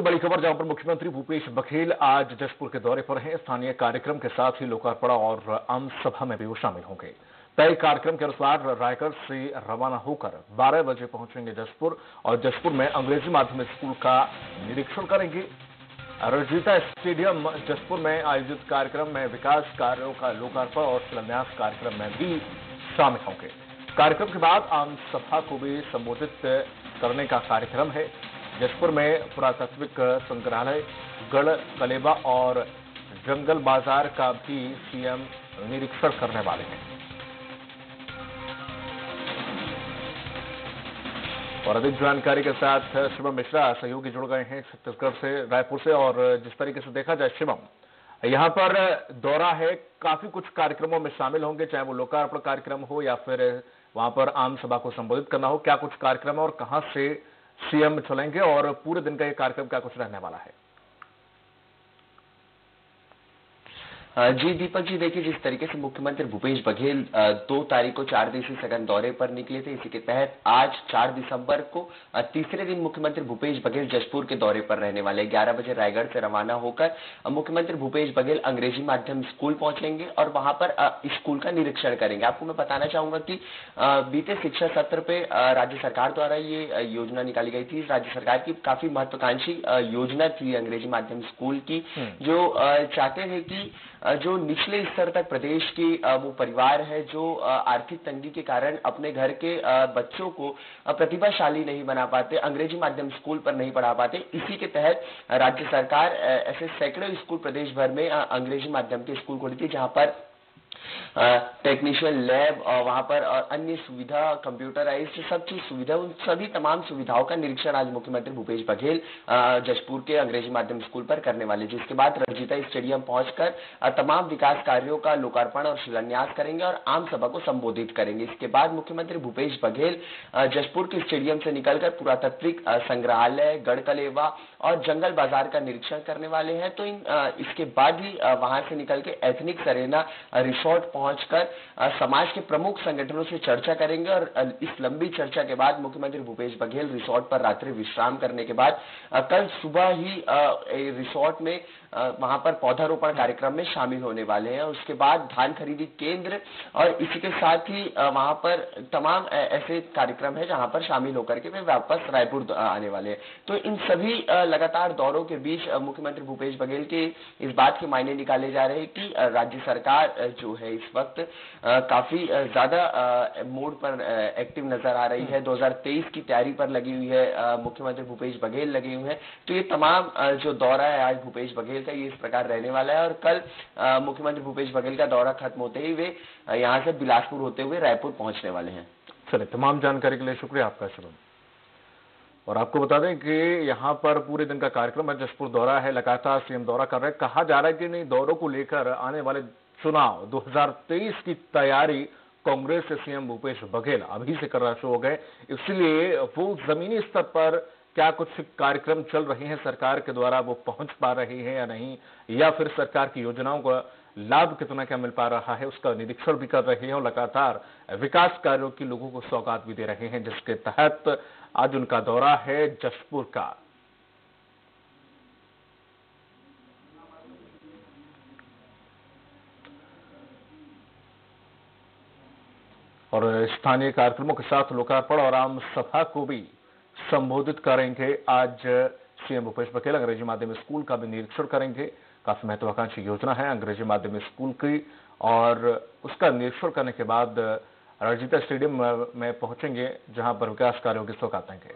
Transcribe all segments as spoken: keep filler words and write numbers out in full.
बड़ी खबर जहां पर मुख्यमंत्री भूपेश बघेल आज जशपुर के दौरे पर हैं। स्थानीय कार्यक्रम के साथ ही लोकार्पण और आम सभा में भी वो शामिल होंगे। तय कार्यक्रम के अनुसार रायगढ़ से रवाना होकर बारह बजे पहुंचेंगे जशपुर और जशपुर में अंग्रेजी माध्यम स्कूल का निरीक्षण करेंगे। रंजीता स्टेडियम जशपुर में आयोजित कार्यक्रम में विकास कार्यों का लोकार्पण और शिलान्यास कार्यक्रम में भी शामिल होंगे। कार्यक्रम के बाद आम सभा को भी संबोधित करने का कार्यक्रम है। जशपुर में पुरातात्विक संग्रहालय, गढ़ कलेबा और जंगल बाजार का भी सीएम निरीक्षण करने वाले हैं। और अधिक जानकारी के साथ शिवम मिश्रा सहयोगी जुड़ गए हैं छत्तीसगढ़ से, रायपुर से। और जिस तरीके से देखा जाए शिवम, यहां पर दौरा है, काफी कुछ कार्यक्रमों में शामिल होंगे, चाहे वो लोकार्पण कार्यक्रम हो या फिर वहां पर आम सभा को संबोधित करना हो। क्या कुछ कार्यक्रम है और कहां से सीएम चलेंगे और पूरे दिन का ये कार्यक्रम क्या कुछ रहने वाला है? जी दीपक जी, देखिए जिस तरीके से मुख्यमंत्री भूपेश बघेल दो तारीख को चार दिवसीय सघन दौरे पर निकले थे, इसी के तहत आज चार दिसंबर को तीसरे दिन मुख्यमंत्री भूपेश बघेल जशपुर के दौरे पर रहने वाले। ग्यारह बजे रायगढ़ से रवाना होकर मुख्यमंत्री भूपेश बघेल अंग्रेजी माध्यम स्कूल पहुंचेंगे और वहां पर स्कूल का निरीक्षण करेंगे। आपको मैं बताना चाहूंगा कि बीते शिक्षा सत्र पे राज्य सरकार द्वारा ये योजना निकाली गई थी। राज्य सरकार की काफी महत्वाकांक्षी योजना थी अंग्रेजी माध्यम स्कूल की, जो चाहते थे कि जो निचले स्तर तक प्रदेश की वो परिवार है जो आर्थिक तंगी के कारण अपने घर के बच्चों को प्रतिभाशाली नहीं बना पाते, अंग्रेजी माध्यम स्कूल पर नहीं पढ़ा पाते, इसी के तहत राज्य सरकार ऐसे सैकड़ों स्कूल प्रदेश भर में अंग्रेजी माध्यम के स्कूल खोली थी, जहां पर टेक्नीशियन लैब और वहां पर और अन्य सुविधा, कंप्यूटराइज्ड सब चीज सुविधा, उन सभी तमाम सुविधाओं का निरीक्षण आज मुख्यमंत्री भूपेश बघेल जशपुर के अंग्रेजी माध्यम स्कूल पर करने वाले। जिसके बाद रंजीता स्टेडियम पहुंचकर तमाम विकास कार्यों का लोकार्पण और शिलान्यास करेंगे और आम सभा को संबोधित करेंगे। इसके बाद मुख्यमंत्री भूपेश बघेल जशपुर के स्टेडियम से निकलकर पुरातात्विक संग्रहालय, गढ़ कलेवा और जंगल बाजार का निरीक्षण करने वाले हैं। तो इन इसके बाद ही वहां से निकल के एथनिक सरेना रिसोर्ट पहुंचकर समाज के प्रमुख संगठनों से चर्चा करेंगे और इस लंबी चर्चा के बाद मुख्यमंत्री भूपेश बघेल रिसोर्ट पर रात्रि विश्राम करने के बाद कल सुबह ही रिसोर्ट में वहां पर पौधारोपण कार्यक्रम में शामिल होने वाले हैं। उसके बाद धान खरीदी केंद्र और इसी के साथ ही वहां पर तमाम ऐसे कार्यक्रम है जहां पर शामिल होकर के वे वापस रायपुर आने वाले हैं। तो इन सभी लगातार दौरों के बीच मुख्यमंत्री भूपेश बघेल के इस बात के मायने निकाले जा रहे हैं कि राज्य सरकार जो है इस वक्त काफी ज्यादा मोड पर एक्टिव नजर आ रही है। दो हज़ार तेईस की तैयारी पर लगी हुई है, मुख्यमंत्री भूपेश बघेल लगे हुए हैं। तो ये तमाम जो दौरा है आज भूपेश बघेल का, ये इस प्रकार रहने वाला है और कल मुख्यमंत्री भूपेश बघेल का दौरा खत्म होते ही वे यहां से बिलासपुर होते हुए रायपुर पहुंचने वाले हैं। चलिए, तमाम जानकारी के लिए शुक्रिया आपका शिवम। और आपको बता दें कि यहां पर पूरे दिन का कार्यक्रम है, जशपुर दौरा है, लगातार सीएम दौरा कर रहे हैं। कहा जा रहा है कि नहीं, दौरों को लेकर आने वाले चुनाव दो हज़ार तेईस की तैयारी कांग्रेस से सीएम भूपेश बघेल अभी से करना शुरू हो गए, इसलिए वो जमीनी स्तर पर क्या कुछ कार्यक्रम चल रहे हैं सरकार के द्वारा, वो पहुंच पा रहे हैं या नहीं, या फिर सरकार की योजनाओं का लाभ कितना क्या मिल पा रहा है, उसका निरीक्षण भी कर रहे हैं और लगातार विकास कार्यों की लोगों को सौगात भी दे रहे हैं, जिसके तहत आज उनका दौरा है जशपुर का। और स्थानीय कार्यक्रमों के साथ लोकार्पण और आम सभा को भी संबोधित करेंगे। आज सीएम भूपेश बघेल अंग्रेजी माध्यम स्कूल का भी निरीक्षण करेंगे। काफी महत्वाकांक्षी योजना है अंग्रेजी माध्यम स्कूल की, और उसका निरीक्षण करने के बाद रंजीता स्टेडियम में पहुंचेंगे, जहां पर विकास कार्यों की सौगात देंगे।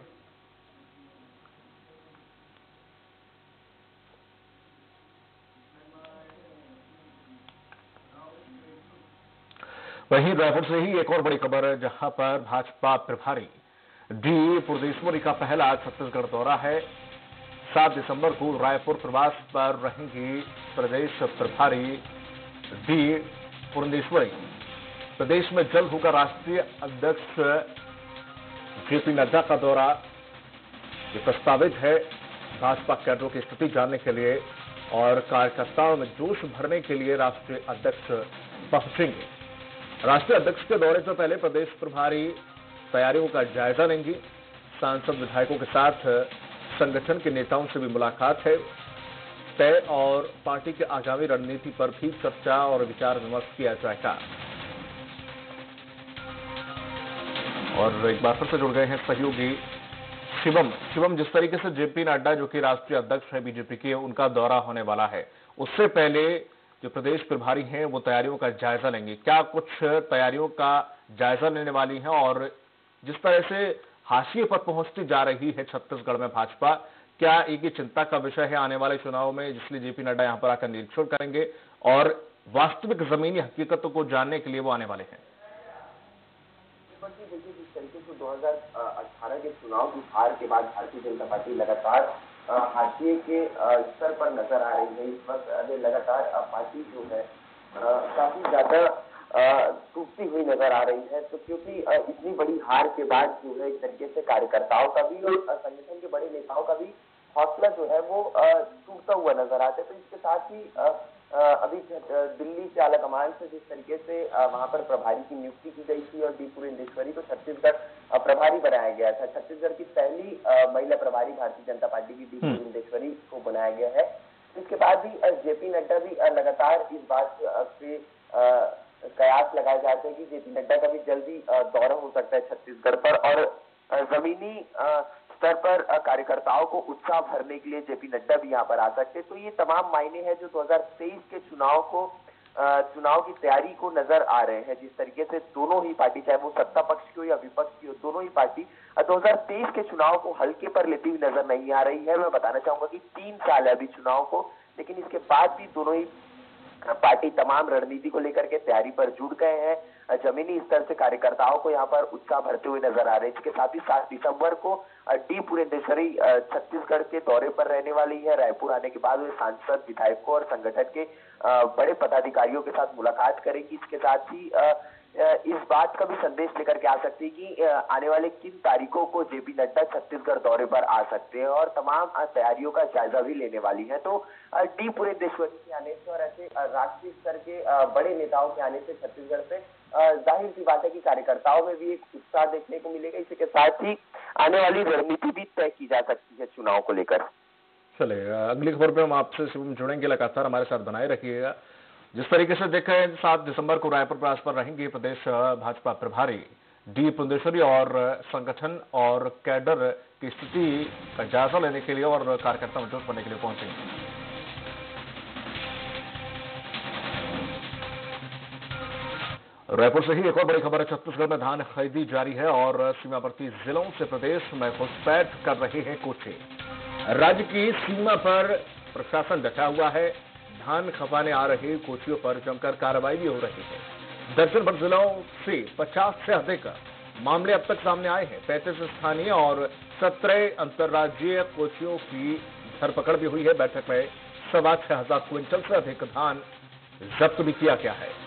वहीं रायपुर से ही एक और बड़ी खबर है, जहां पर भाजपा प्रभारी डी पुरंदेश्वरी का पहला छत्तीसगढ़ दौरा है। सात दिसंबर को रायपुर प्रवास पर रहेंगी प्रदेश प्रभारी डी पुरंदेश्वरी। प्रदेश में जल्द होगा राष्ट्रीय अध्यक्ष जेपी नड्डा का दौरा, ये प्रस्तावित है। भाजपा कैडरों की स्थिति जानने के लिए और कार्यकर्ताओं में जोश भरने के लिए राष्ट्रीय अध्यक्ष पहुंचेंगे। राष्ट्रीय अध्यक्ष के दौरे से पहले प्रदेश प्रभारी तैयारियों का जायजा लेंगी। सांसद विधायकों के साथ संगठन के नेताओं से भी मुलाकात है तय और पार्टी के आगामी रणनीति पर भी चर्चा और विचार विमर्श किया जाएगा। और एक बार फिर से जुड़ गए हैं सहयोगी शिवम। शिवम, जिस तरीके से जेपी नड्डा जो कि राष्ट्रीय अध्यक्ष है बीजेपी के, उनका दौरा होने वाला है, उससे पहले जो प्रदेश प्रभारी हैं वो तैयारियों का जायजा लेंगे। क्या कुछ तैयारियों का जायजा लेने वाली हैं? और जिस तरह से हाशिए पर पहुंचती जा रही है छत्तीसगढ़ में भाजपा, क्या एक ही चिंता का विषय है आने वाले चुनाव में, जिसलिए जेपी नड्डा यहां पर आकर निरीक्षण करेंगे और वास्तविक जमीनी हकीकतों को जानने के लिए वो आने वाले हैं? देखिए, जिस तरीके से दो हज़ार अठारह के चुनाव की हार के बाद भारतीय जनता पार्टी लगातार हाशिए के स्तर पर नजर आ रही है। इस वक्त लगातार पार्टी जो है काफी ज्यादा टूटती हुई नजर आ रही है। तो क्योंकि इतनी बड़ी हार के बाद जो है एक तरीके से कार्यकर्ताओं का भी और संगठन के बड़े नेताओं का भी हौसला जो है वो टूटता हुआ नजर आता है। तो इसके साथ ही अभी दिल्ली के आलाकमान से जिस तरीके से वहां पर प्रभारी की नियुक्ति की गई थी और डी पुरेंदेश्वरी को छत्तीसगढ़ प्रभारी बनाया गया था। छत्तीसगढ़ की पहली महिला प्रभारी भारतीय जनता पार्टी की डी पुरेंदेश्वरी को बनाया गया है। इसके बाद भी जेपी नड्डा भी लगातार इस बात पे कयास लगाए जाते हैं कि जेपी नड्डा का भी जल्दी दौरा हो सकता है छत्तीसगढ़ पर और जमीनी स्तर पर कार्यकर्ताओं को उत्साह भरने के लिए जेपी नड्डा भी यहाँ पर आ सकते हैं। तो ये तमाम मायने हैं जो दो हज़ार तेईस के चुनाव को चुनाव की तैयारी को नजर आ रहे हैं। जिस तरीके से दोनों ही पार्टी, चाहे वो सत्ता पक्ष की हो या विपक्ष की हो, दोनों ही पार्टी दो हज़ार तेईस के चुनाव को हल्के पर लेती हुई नजर नहीं आ रही है। मैं बताना चाहूंगा कि तीन साल है अभी चुनाव को, लेकिन इसके बाद भी दोनों ही पार्टी तमाम रणनीति को लेकर के तैयारी पर जुट गए हैं। जमीनी स्तर से कार्यकर्ताओं को यहाँ पर उत्साह भरते हुए नजर आ रहे हैं। इसके साथ ही सात दिसंबर को डी पुरेंदेश्वरी छत्तीसगढ़ के दौरे पर रहने वाली है। रायपुर आने के बाद वे सांसद, विधायकों और संगठन के बड़े पदाधिकारियों के साथ मुलाकात करेंगी। इसके साथ ही इस बात का भी संदेश लेकर के आ सकती है कि आने वाले किन तारीखों को जेपी नड्डा छत्तीसगढ़ दौरे पर आ सकते हैं और तमाम तैयारियों का जायजा भी लेने वाली है। तो डी पुरेंदेश्वरी के आने से और ऐसे राष्ट्रीय स्तर के बड़े नेताओं के आने से छत्तीसगढ़ से जाहिर सी बात है कि कार्यकर्ताओं में भी एक उत्साह देखने को मिलेगा। इसी के साथ ही आने वाली रणनीति भी तय की जा सकती है चुनाव को लेकर। चले अगली खबर पे हम आपसे शिवम जुड़ेंगे, लगातार हमारे साथ बनाए रखिएगा। जिस तरीके से देखा है सात दिसंबर को रायपुर प्रवास पर रहेंगे प्रदेश भाजपा प्रभारी डी पुरेंदेश्वरी और संगठन और कैडर की स्थिति का जायजा लेने के लिए और कार्यकर्ता मजबूत बनने के लिए पहुंचेंगे। रायपुर से ही एक और बड़ी खबर है। छत्तीसगढ़ में धान खरीदी जारी है और सीमावर्ती जिलों से प्रदेश में घुसपैठ कर रहे हैं कोचे। राज्य की सीमा पर प्रशासन डटा हुआ है। धान खपाने आ रहे कोचियों पर जमकर कार्रवाई भी हो रही है। दर्जन भर जिलों से पचास से अधिक मामले अब तक सामने आए हैं। पैंतीस स्थानीय और सत्रह अंतर्राज्यीय कोचियों की धरपकड़ भी हुई है। बैठक में सवा छह हजार क्विंटल से अधिक धान जब्त भी किया गया है।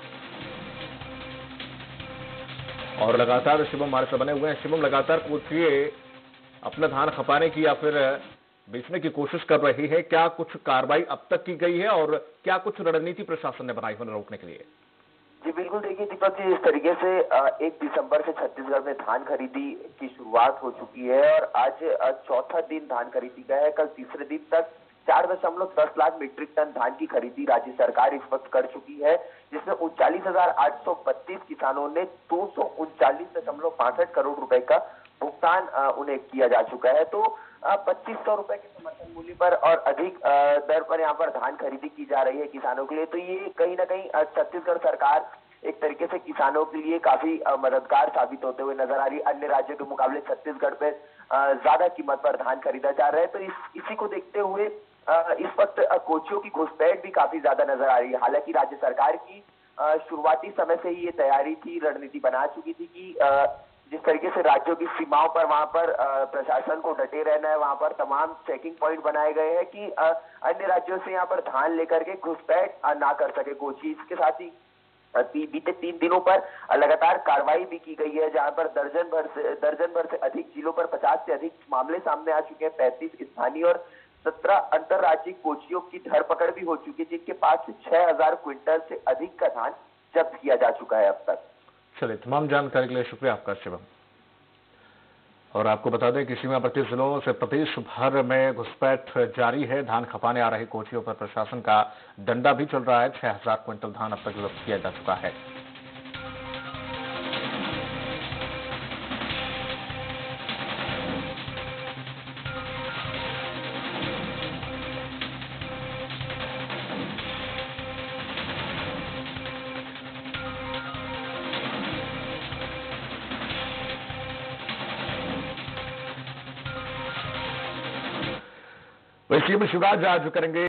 और लगातार शिवम हमारे से बने हुए हैं। शिवम, लगातार कोचिए अपना धान खपाने की या फिर बेचने की कोशिश कर रही है, क्या कुछ कार्रवाई अब तक की गई है और क्या कुछ रणनीति प्रशासन ने बनाई है रोकने के लिए? जी बिल्कुल, देखिए दीपक जी, इस तरीके से एक दिसंबर से छत्तीसगढ़ में धान खरीदी की शुरुआत हो चुकी है और आज चौथा दिन धान खरीदी का है। कल तीसरे दिन तक चार दशमलव दस लाख मीट्रिक टन धान की खरीदी राज्य सरकार इस वक्त कर चुकी है, जिसमें उनचालीस हजार आठ सौ बत्तीस किसानों ने दो सौ उनचालीस दशमलव बासठ करोड़ रुपए का भुगतान उन्हें किया जा चुका है। तो पच्चीस सौ रुपए के समर्थन मूल्य पर और अधिक दर पर यहाँ पर धान खरीदी की जा रही है किसानों के लिए। तो ये कहीं ना कहीं छत्तीसगढ़ सरकार एक तरीके से किसानों के लिए काफी मददगार साबित होते हुए नजर आ रही है। अन्य राज्यों के मुकाबले छत्तीसगढ़ पे ज्यादा कीमत पर धान खरीदा जा रहा है। तो इस इसी को देखते हुए इस वक्त कोचियों की घुसपैठ भी काफी ज्यादा नजर आ रही है। हालांकि राज्य सरकार की शुरुआती समय से ही ये तैयारी थी, रणनीति बना चुकी थी कि जिस तरीके से राज्यों की सीमाओं पर वहां पर प्रशासन को डटे रहना है, वहां पर तमाम चेकिंग पॉइंट बनाए गए हैं कि अन्य राज्यों से यहाँ पर धान लेकर के घुसपैठ ना कर सके कोची। इसके साथ ही बीते तीन दिनों पर लगातार कार्रवाई भी की गई है, जहां पर दर्जन भर से दर्जन भर से अधिक जिलों पर पचास से अधिक मामले सामने आ चुके हैं। पैंतीस स्थानीय और सत्रह अंतर्राज्यीय कोचियों की धरपकड़ भी हो चुकी है, जिनके पास से छह हजार क्विंटल से अधिक का धान जब्त किया जा चुका है अब तक। चलिए, तमाम जानकारी के लिए शुक्रिया आपका शिवम। और आपको बता दें कि सीमावर्ती जिलों से प्रदेश भर में घुसपैठ जारी है। धान खपाने आ रहे कोचियों पर प्रशासन का डंडा भी चल रहा है। छह हजार क्विंटल धान अब तक जब्त किया जा चुका है। वैसे शिवराज आज करेंगे